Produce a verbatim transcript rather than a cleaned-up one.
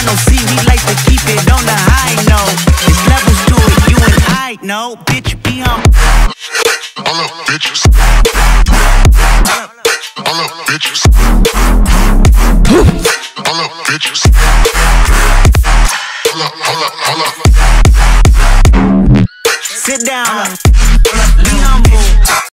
no C, we like to keep it on the high note. It's levels to it, you and I know. Bitch, be on. All up, bitches. All up, bitches. All up, bitches. Hold up, hold up, hold up. Sit down. Be humble.